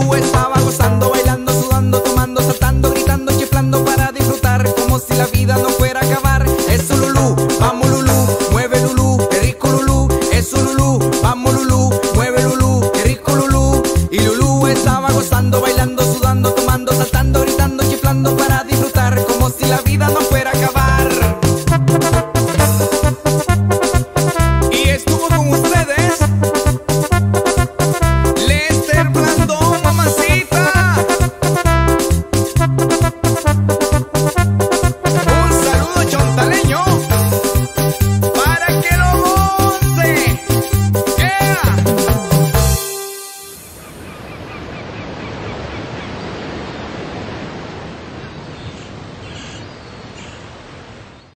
Lulú estaba gozando, bailando, sudando, tomando, saltando, gritando, chiflando para disfrutar como si la vida no fuera a acabar. Eso Lulú, vamos Lulú, mueve Lulú, qué rico Lulú. Eso Lulú, vamos Lulú, mueve Lulú, qué rico Lulú. Y Lulú estaba gozando, bailando, sudando, tomando, saltando, gritando, chiflando para